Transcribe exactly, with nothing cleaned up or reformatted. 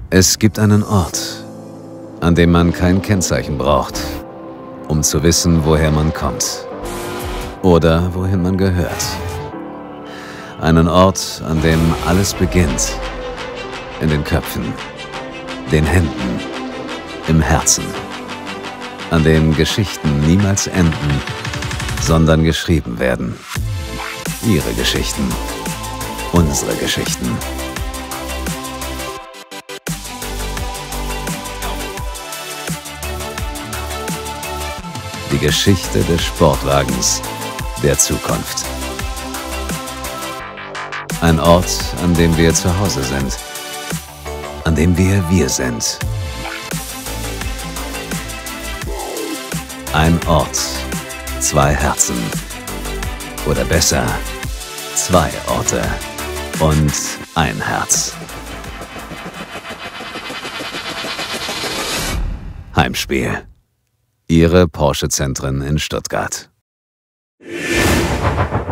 Es gibt einen Ort, an dem man kein Kennzeichen braucht, um zu wissen, woher man kommt oder wohin man gehört. Einen Ort, an dem alles beginnt. In den Köpfen, den Händen, im Herzen. An dem Geschichten niemals enden, sondern geschrieben werden. Ihre Geschichten, unsere Geschichten. Die Geschichte des Sportwagens der Zukunft. Ein Ort, an dem wir zu Hause sind, an dem wir wir sind. Ein Ort, zwei Herzen. Oder besser, zwei Orte und ein Herz. Heimspiel. Ihre Porsche-Zentren in Stuttgart.